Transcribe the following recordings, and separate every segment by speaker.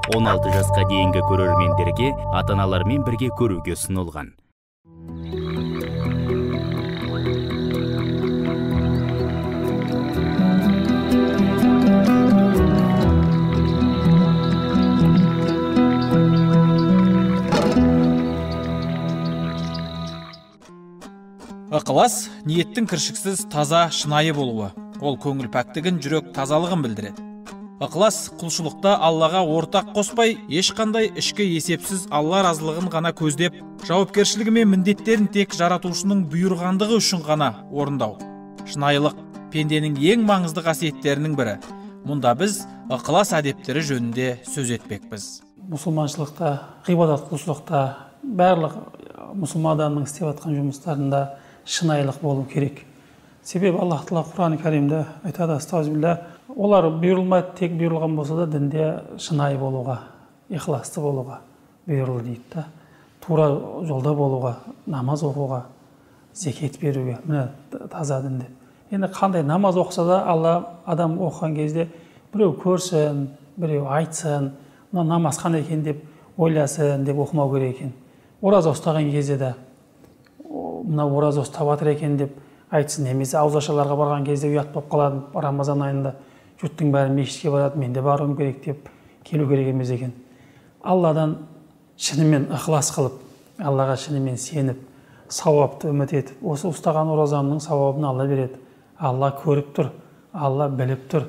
Speaker 1: 16 жасқа дейінгі көрермендерге ата-аналармен бірге көруге ұсынылған.
Speaker 2: Ықылас ниеттің кіршіксіз таза шынайы болуы. Ол көңіл пәктігін, жүрек тазалығын білдіреді. Ықылас құлшылықта Аллаға ортақ қоспай, ешқандай ішкі есепсіз Алла разылығын ғана көздеп, жауапкершілігі мен міндеттерін тек жаратушының бұйырғандығы үшін ғана орындау. Шынайылық пенденің ең маңызды қасиеттерінің бірі. Мұнда біз ықылас әдептері жөнінде сөз етпекпіз.
Speaker 3: Мұсылманшылықта, ғибадат құлшылықта, барлық мұсылман адамның істеп жатқан жұмыстарында шынайылық болу керек. Себебі Аллах Тағала Құран Кәрімде айтады, астағфирулла, олар бұйырылмайды, тек бұйырылған болса да дінде шынайы болуға, ихласты болуға бұйырылды дейді. Тура жолда болуға, намаз оқуға, зекет беруге, міне таза дінде. Енді қандай намаз оқыса да, Алла адам оқыған кезде біреу көрсін, біреу айтсын, мына намаз қандай екен деп ойласын деп оқымау керек екен. Ораза ұстаған кезде де мына ораза ұстап жатыр екен деп айтсын, немесе ауызашарларға барған кезде ұят болып қалады, Рамазан айында жұрттың бәрі мешітке барады, мен де баруым керек деп келу керек емес екен. Алладан шынымен ықылас қылып, Аллаға шынымен сеніп, сауапты үміт етіп, осы ұстаған оразамның сауабын Алла береді. Алла көріп тұр, Алла біліп тұр.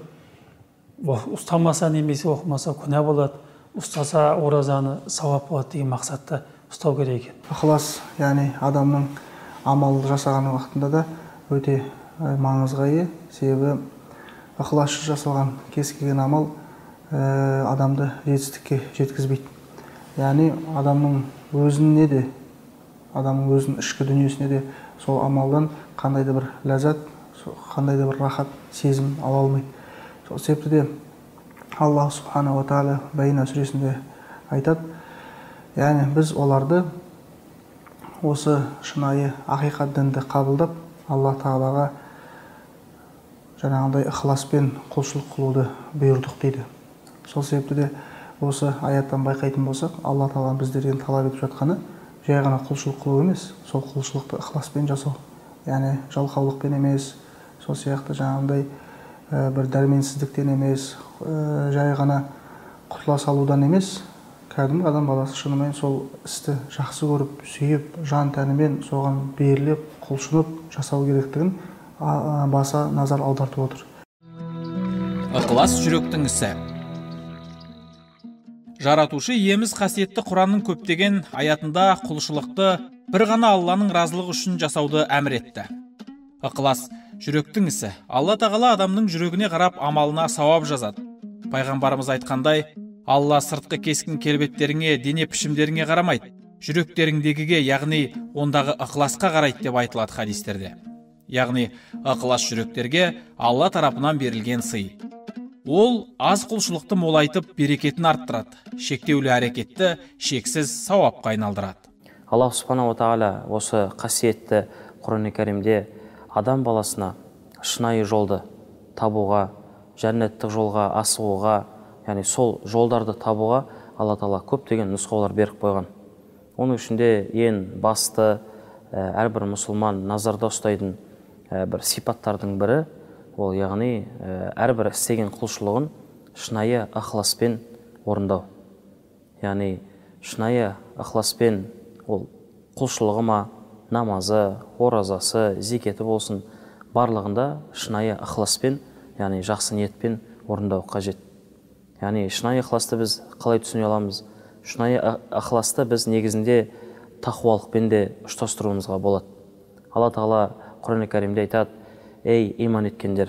Speaker 3: Ұстамаса немесе оқымаса күнә болады, ұстаса оразаны сауап болады деген мақсатта ұстау керек екен.
Speaker 4: Ықылас, яғни адамның амал жасаған уақытында да өте маңызға ие. Себебі ықыласшы жасалған кез келген амал адамды жетістікке жеткізбейді. Яғни адамның өзіне де, адамның өзінің ішкі дүниесіне де сол амалдан қандай да бір ләззат, қандай да бір рахат сезім ала алмайды. Сол себепті де Аллах Субхана ва Тағала Байна сүресінде айтады, яғни біз оларды осы шынайы ақиқат дінді қабылдап, Алла Тағалаға жаңағындай ықыласпен құлшылық қылуды бұйырдық дейді. Сол себепті де осы аяттан байқайтын болсақ, Алла Тағала біздерден талап етіп жатқаны жай ғана құлшылық қылу емес, сол құлшылықты ықыласпен жасау. Яғни жалқаулықпен емес, сол сияқты жаңағындай бір дәрменсіздіктен емес, жай ғана құтыла салудан емес, кәдімгі адам баласы шынымен сол істі жақсы көріп, сүйіп, жан тәнімен соған беріліп, құлшынып жасау керектігін баса назар аудартып отыр.
Speaker 2: Ықылас жүректің ісі. Жаратушы иеміз қасиетті Құранның көптеген аятында құлшылықты бір ғана Алланың разылығы үшін жасауды әмір етті. Ықылас жүректің ісі. Алла Тағала адамның жүрегіне қарап амалына сауап жазады. Пайғамбарымыз айтқандай, Алла сыртқы кескін келбеттеріңе, дене пішімдеріңе қарамайды, жүректеріңдегіге, яғни ондағы ықыласқа қарайды деп айтылады хадистерде. Яғни ықылас жүректерге Алла тарапынан берілген сый. Ол аз құлшылықты молайтып, берекетін арттырады, шектеулі әрекетті шексіз сауапқа айналдырады.
Speaker 5: Аллах Субхана ва Тағала осы қасиетті Құран Кәрімде адам баласына шынайы жолды табуға, жәннеттік жолға асығуға, яғни сол жолдарды табуға Алла Тағала көптеген нұсқаулар беріп қойған. Оның ішінде ең басты әрбір мұсылман назарда ұстайтын бір сипаттардың бірі, ол яғни әрбір істеген құлшылығын шынайы ықыласпен орындау. Яғни шынайы ықыласпен ол құлшылығы ма, намазы, оразасы, зекеті болсын, барлығында шынайы ықыласпен, яғни жақсы ниетпен орындау қажет. Яғни шынайы ықыласты біз қалай түсіне аламыз? Шынайы ықыласты біз негізінде тақуалықпен де ұштастыруымызға болады. Алла Тағала Құран Кәрімде айтады, ей иман еткендер,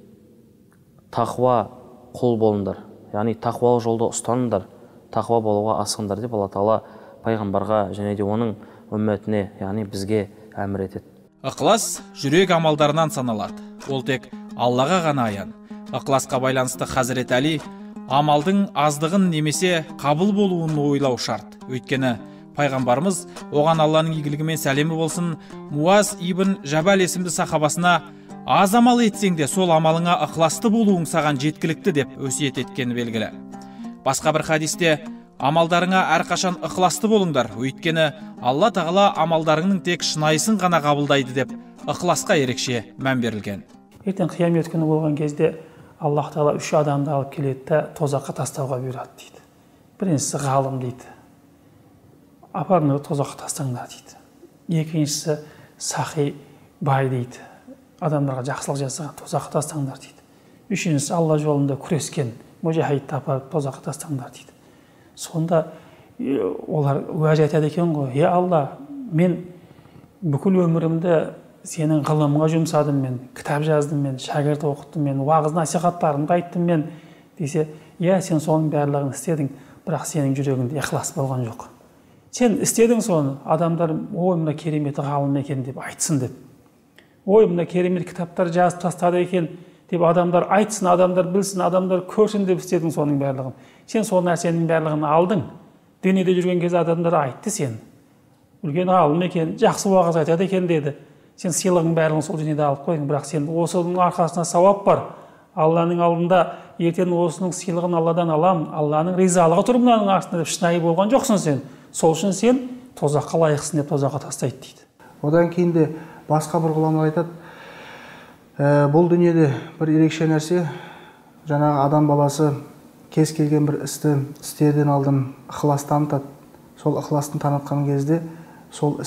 Speaker 5: тақуа құл болыңдар, яғни тақуалық жолды ұстаныңдар, тақуа болуға асығыңдар деп Алла Тағала пайғамбарға және де оның үмметіне, яғни бізге әмір етеді.
Speaker 2: Ықылас жүрек амалдарынан саналады. Ол тек Аллаға ғана аян. Ықыласқа байланысты Хазірет Әли амалдың аздығын немесе қабыл болуын ойлау шарт. Өйткені пайғамбарымыз оған Алланың игілігімен сәлемі болсын, Муаз ибн Жабал есімді сахабасына аз амал етсең де сол амалыңа ықыласты болуың саған жеткілікті деп өсиет еткені белгілі. Басқа бір хадисте: амалдарыңа әрқашан ықыласты болыңдар, өйткені Алла тағала амалдарыңның тек шынайысын ғана қабылдайды деп ықыласқа ерекше мән берілген.
Speaker 3: Ертең қиямет күні болған кезде Аллах тағала 3 адамды алып келеді де тозаққа тастауға бұйырады дейді. Біріншісі ғалым дейді, апарыңдар тозаққа тастаңдар дейді. Екіншісі сахи бай дейді, адамдарға жақсылық жасаған тозаққа тастаңдар дейді. Үшіншісі Алла жолында күрескен мужахидті апарып тозаққа тастаңдар дейді. Сонда олар уәж айтады екен ғой: Алла, мен бүкіл өмірімді сенің ғылымға жұмсадым, мен кітап жаздым, мен шәкірт оқыттым, мен уағыз насихаттарымды айттым мен десе: сен соның барлығын істедің, бірақ сенің жүрегіңде ықылас болған жоқ. Сен істедің соны, адамдар ой мына керемет ғалым екен деп айтсын деп, ой мына керемет кітаптар жазып тастады екен деп адамдар айтсын, адамдар білсін, адамдар көрсін деп істедің соның барлығын. Сен сол нәрсенің барлығын алдың. Дүниеде жүрген кезде адамдар айтты, сен үлкен ғалым екен, жақсы уағыз айтады екен деді. Сен сыйлығың барлығын сол дүниеде алып қойдың, бірақ сен осының арқасына сауап бар. Алланың алдында ертең осының сыйлығын Алладан аламын, Алланың ризалығы тұр мынаның артында деп шынайы болған жоқсың сен. Сол үшін сен тозаққа лайықсың деп тозаққа тастайды дейді.
Speaker 4: Одан кейін де басқа бір ғұламалар айтады: бұл дүниеде бір ерекше нәрсе, жаңағы адам баласы кез келген бір істі істерден алдын ықылас танытады. Сол ықыластың танытқан кезде сол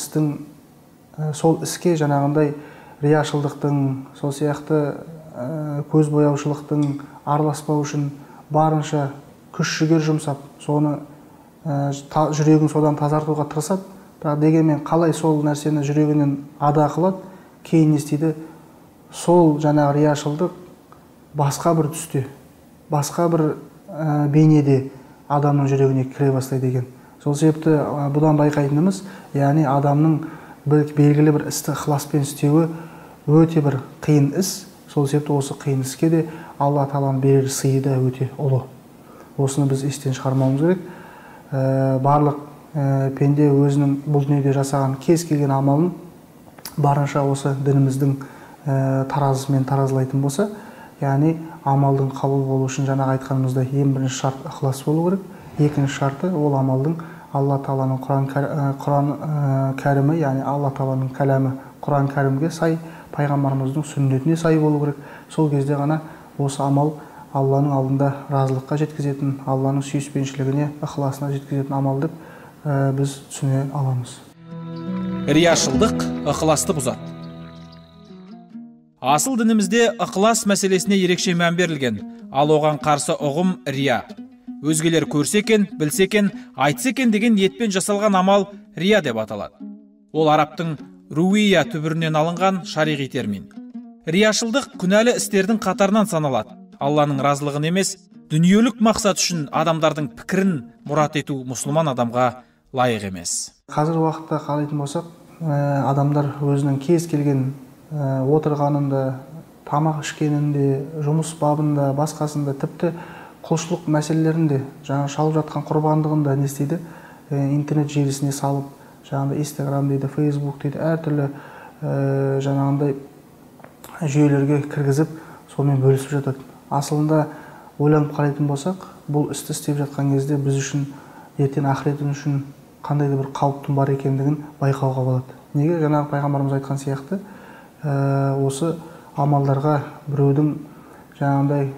Speaker 4: іске жаңағындай рияшылдықтың, сол сияқты көз бояушылықтың араласпау үшін барынша күш жүгер жұмсап, соны жүрегін содан тазартуға тырысады. Бірақ дегенмен қалай сол нәрсені жүрегінен ада қылады, кейін не істейді? Сол жаңағы рияшылдық басқа бір түсте, басқа бір бейнеде адамның жүрегіне кіре бастайды екен. Сол себепті бұдан байқайтынымыз, яғни адамның белгілі бір істі ықыласпен істеуі өте бір қиын іс. Сол себепті осы қиын іске де Алла тағаланың берер сыйы да өте ұлы. Осыны біз естен шығармауымыз керек. Барлық пенде өзінің бұл дүниеде жасаған кез келген амалын барынша осы дініміздің таразысымен таразылайтын болса, яғни амалдың қабыл болу үшін жаңағы айтқанымыздай ең бірінші шарт ықылас болу керек. Екінші шарты ол амалдың Алла тағаланың Құран кәрімі, яғни Алла тағаланың кәләмі Құран кәрімге сай, пайғамбарымыздың сүннетіне сай болу керек. Сол кезде ғана осы амал Алланың алдында разылыққа жеткізетін, Алланың сүйіспеншілігіне, ықыласына жеткізетін амал деп біз түсіне аламыз.
Speaker 2: Рияшылдық ықыласты бұзады. Асыл дінімізде ықылас мәселесіне ерекше мән берілген, ал оған қарсы ұғым рия. Өзгелер көрсе екен, білсе екен, айтса екен деген ниетпен жасалған амал рия деп аталады. Ол араптың руия түбірінен алынған шариғи термин. Рияшылдық күнәлі істердің қатарынан саналады. Алланың разылығын емес, дүниелік мақсат үшін адамдардың пікірін мұрат ету мұсылман адамға лайық емес.
Speaker 4: Қазір уақытта қарайтын болсақ, адамдар өзінің кез келген отырғанында, тамақ ішкенінде, жұмыс бабында, басқасында, тіпті құлшылық мәселелерінде, жаңа шалып жатқан құрбандығында не істейді? Интернет желісіне салып, жаңағыдай Instagram дейді, Facebook дейді, әртүрлі жаңағындай жүйелерге кіргізіп, сонымен бөлісіп жатады. Асылында ойланып қарайтын болсақ, бұл істі істеп жатқан кезде біз үшін, ертең ақыретін үшін қандай да бір қауіптің бар екендігін байқауға болады. Неге? Жаңағы пайғамбарымыз айтқан сияқты, осы амалдарға біреудің жаңағындай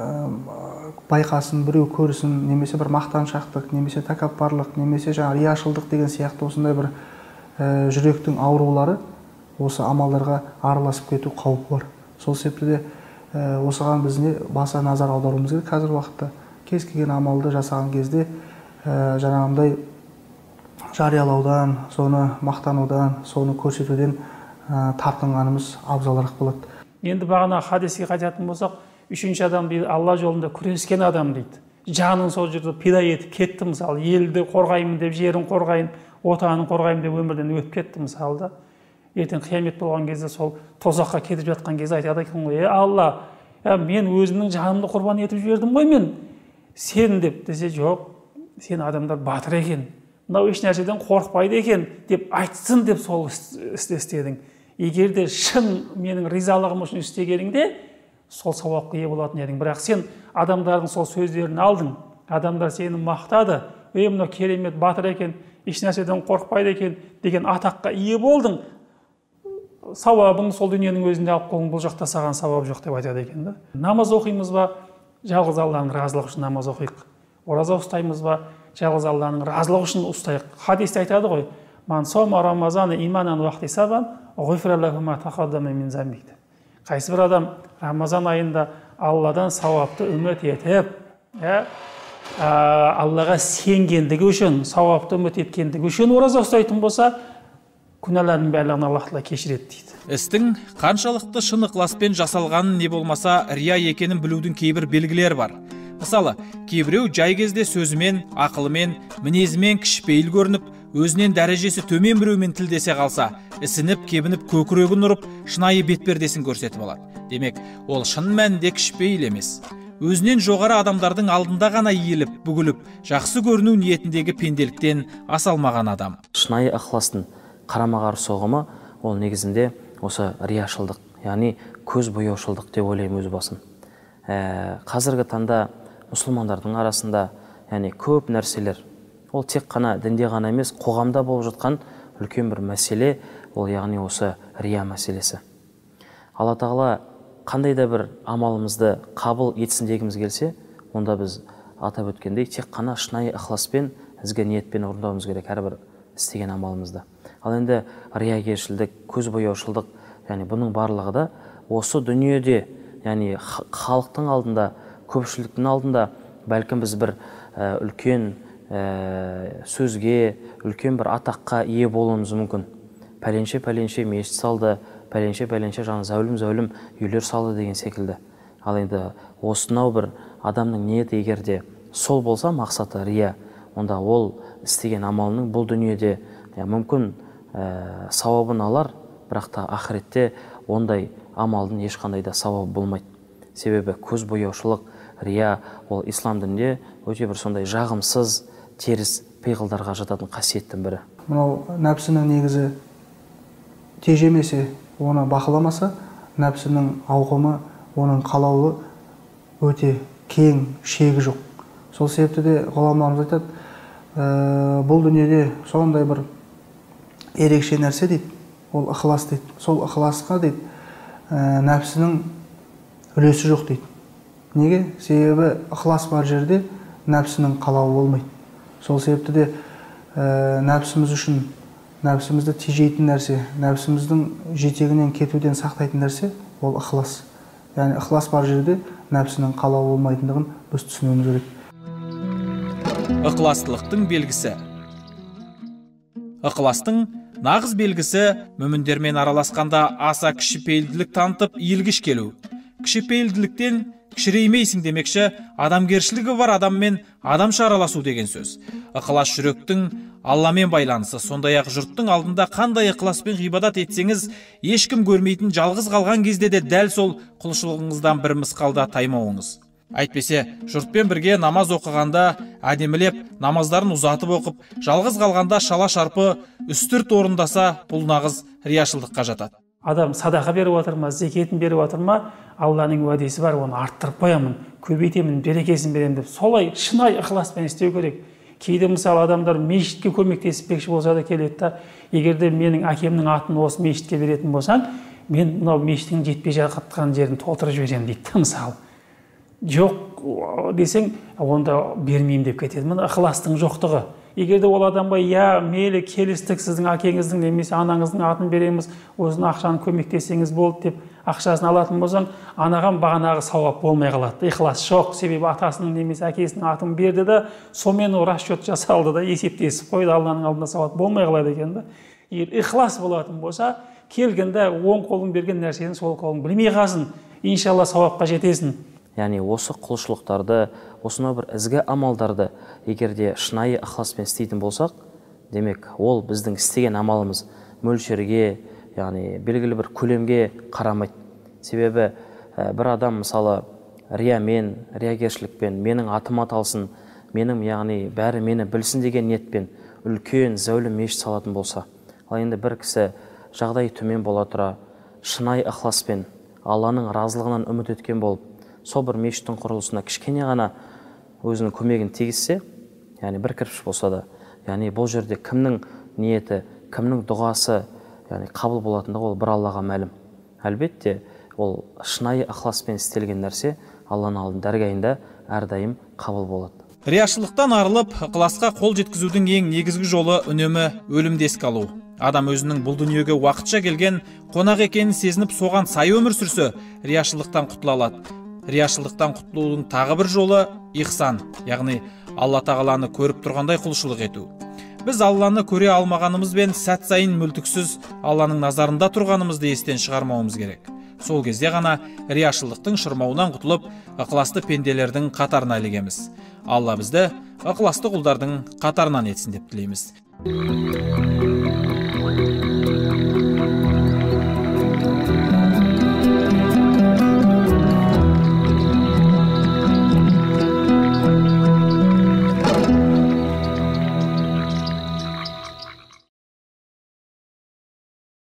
Speaker 4: байқасын, біреу көрсін, немесе бір мақтаншақтық, немесе тәкаппарлық, немесе жаңағы рияшылдық деген сияқты осындай бір жүректің аурулары осы амалдарға араласып кету қаупі бар. Сол себепті де осыған біз баса назар аударуымыз керек. Қазір уақытта кез келген амалды жасаған кезде жаңағындай жариялаудан, соны мақтанудан, соны көрсетуден тартынғанымыз абзалырақ болады.
Speaker 3: Енді бағана хадиске қайтатын болсақ, үшінші адам дейді, Алла жолында күрескен адам дейді. Жанын сол жерде пида етіп кетті, мысалы, елді қорғаймын деп, жерін қорғаймын, отанын қорғаймын деп өмірден өтіп кетті, мысалы да. Ертең қиямет болған кезде сол тозаққа кетіп жатқан кезде айтады екен ғой: Алла, мен өзімнің жанымды құрбан етіп жібердім ғой мен. Сен деп десе, жоқ, сен адамдар батыр екен, мынау еш нәрседен қорықпайды екен деп айтсын деп сол істі істедің. Егер де шын менің ризалығым үшін істегеніңде сол сауапқа ие болатын едің. Бірақ сен адамдардың сол сөздерін алдың, адамдар сені мақтады, мынау керемет батыр екен, еш нәрседен қорықпайды екен деген атаққа ие болдың, сауабың сол дүниенің өзінде алып қолың, бұл жақта саған сауап жоқ деп айтады екен да. Намаз оқимыз ба, жалғыз Алланың разылығы үшін намаз оқиық. Ораза ұстаймыз ба, жалғыз Алланың разылығы үшін ұстайық. Хадисте айтады ғой, ман сома рамазаны иманан уахтисабан ғуфира лаху ма тақаддама мин замбиhi. Қайсы бір адам Рамазан айында Алладан сауапты үміт етіп, Аллаға сенгендігі үшін, сауапты үміт еткендігі үшін ораза ұстайтын болса, күнәларының барлығын Аллах тағала кешіреді дейді.
Speaker 2: Істің қаншалықты шын ықыласпен жасалғанын не болмаса рия екенін білудің кейбір белгілері бар. Мысалы, кейбіреу жай кезде сөзімен, ақылымен, мінезімен кішіпейіл көрініп, өзінен дәрежесі төмен біреумен тілдесе қалса, ісініп, кебініп, көкірегін ұрып, шынайы бетпердесін көрсетіп алады. Демек, ол шын мәнінде кішіпейіл емес. Өзінен жоғары адамдардың алдында ғана иіліп, бүгіліп, жақсы көріну ниетіндегі пенделіктен асалмаған адам.
Speaker 5: Шынайы ықыластың қарама-қарсы ұғымы ол негізінде осы рияшылдық, яғни көз бояушылдық деп ойлаймын өз басым. Қазіргі таңда мұсылмандардың арасында яғни көп нәрселер, ол тек қана дінде ғана емес, қоғамда болып жатқан үлкен бір мәселе, ол яғни осы рия мәселесі. Алла тағала қандай да бір амалымызды қабыл етсін дегіміз келсе, онда біз атап өткендей тек қана шынайы ықыласпен, ізгі ниетпен орындауымыз керек әрбір істеген амалымызды. Ал енді риягершілдік, көз бояушылдық, яғни бұның барлығы да осы дүниеде, яғни халықтың алдында, көпшіліктің алдында бәлкім біз бір үлкен сөзге, үлкен бір атаққа ие болуымыз мүмкін. Пәленше мешіт салды, пәленше жаңа зәулім үйлер салды деген секілді. Ал енді осынау бір адамның ниеті егерде сол болса, мақсаты рия, онда ол істеген амалының бұл дүниеде мүмкін сауабын алар, бірақ та ақыретте ондай амалдың ешқандай да сауабы болмайды. Себебі көз бояушылық, рия ол ислам дінінде өте бір сондай жағымсыз, теріс пиғылдарға жататын қасиеттің бірі.
Speaker 4: Мынау нәпсінің негізі тежемесе, оны бақыламаса, нәпсінің ауқымы, оның қалауы өте кең, шегі жоқ. Сол себепті де ғұламаларымыз айтады, бұл дүниеде сондай бір ерекше нәрсе дейді, ол ықылас дейді. Сол ықыласқа дейді, нәпсінің үлесі жоқ дейді. Неге? Себебі ықылас бар жерде нәпсінің қалауы болмайды. Сол себепті де нәпсіміз үшін, нәпсімізді тежейтін нәрсе, нәпсіміздің жетегінен кетуден сақтайтын нәрсе, ол ықылас. Яғни ықылас бар жерде нәпсінің қалауы болмайтындығын біз түсінуіміз керек.
Speaker 2: Ықыластылықтың белгісі. Ықыластың нағыз белгісі мүміндермен араласқанда аса кішіпейілділік танытып иілгіш келу. Кішіпейілділіктен кішіреймейсің демекші, адамгершілігі бар адаммен адамша араласу деген сөз. Ықылас жүректің Алламен байланысы, сондай-ақ жұрттың алдында қандай ықыласпен ғибадат етсеңіз, ешкім көрмейтін жалғыз қалған кезде де дәл сол құлшылығыңыздан бір мысқалда таймауыңыз. Әйтпесе, жұртпен бірге намаз оқығанда әдемілеп, намаздарын ұзатып оқып, жалғыз қалғанда шала шарпы үстірт орындаса, бұл нағыз рияшылдыққа жатады.
Speaker 3: Адам садақа беріп отыр ма, зекетін беріп отыр ма, Алланың уәдесі бар, оны арттырып қоямын, көбейтемін, берекесін беремін деп, солай шынайы ықыласпен істеу керек. Кейде мысалы адамдар мешітке көмектеспекші болса да келеді да, егерде менің әкемнің атын осы мешітке беретін болсаң, мен мынау мешіттің жетпей жатқан жерін толтырып жіберемін дейді мысалы. Жоқ десең, онда бермеймін деп кетеді. Мына ықыластың жоқтығы. Егерде ол адамға мейлі келістік, сіздің әкеңіздің немесе анаңыздың атын береміз, осыны ақшаны көмектесеңіз болды деп ақшасын алатын болсаң, анаған бағанағы сауап болмай қалады. Ықылас жоқ, себебі атасының немесе әкесінің атын берді да, сонымен расчет жасалды да, есептесіп қойды, Алланың алдында сауап болмай қалады екен да. Егер ықылас болатын болса, келгенде оң қолың берген нәрсені сол қолың білмей қалсын, иншалла сауапқа жетесің.
Speaker 5: Яғни осы құлшылықтарды, осынау бір ізгі амалдарды егерде шынайы ықыласпен істейтін болсақ, демек ол біздің істеген амалымыз мөлшерге, яғни белгілі бір көлемге қарамайды. Себебі бір адам мысалы риямен, риягершілікпен, менің атым аталсын, менің яғни бәрі мені білсін деген ниетпен үлкен зәулім мешіт салатын болса, ал енді бір кісі жағдай төмен бола тұра, шынайы ықыласпен, Алланың разылығынан үміт еткен болып, сол бір мешіттің құрылысына кішкене ғана өзінің көмегін тигізсе, яғни бір кірпіш болса да, яғни бұл жерде кімнің ниеті, кімнің дұғасы яғни қабыл болатындығы ол бір Аллаға мәлім. Әлбетте, ол шынайы ықыласпен істелген нәрсе Алланың алдында дәргайында әрдайым қабыл болады.
Speaker 2: Рияшылықтан арылып, ықыласқа қол жеткізудің ең негізгі жолы үнемі өлімді еске алу. Адам өзінің бұл дүниеге уақытша келген қонақ екенін сезініп, соған сай өмір сүрсе, рияшылықтан құтыла алады. Рияшылықтан құтылудың тағы бір жолы ихсан, яғни Алла тағаланы көріп тұрғандай құлшылық ету. Біз Алланы көре алмағанымызбен сәт сайын мүлтіксіз Алланың назарында тұрғанымызды естен шығармауымыз керек. Сол кезде ғана рияшылықтың шырмауынан құтылып, ықыласты пенделердің қатарына ілігеміз. Алла бізді ықыласты құлдардың қатарынан етсін деп тілейміз.